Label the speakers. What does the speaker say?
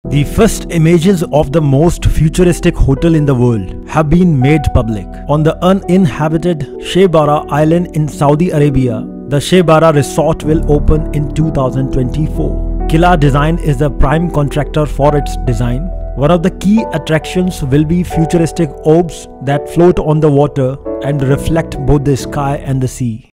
Speaker 1: The first images of the most futuristic hotel in the world have been made public. On the uninhabited Shaybara Island in Saudi Arabia, the Sheybarah Resort will open in 2024. Killa Design is the prime contractor for its design. One of the key attractions will be futuristic orbs that float on the water and reflect both the sky and the sea.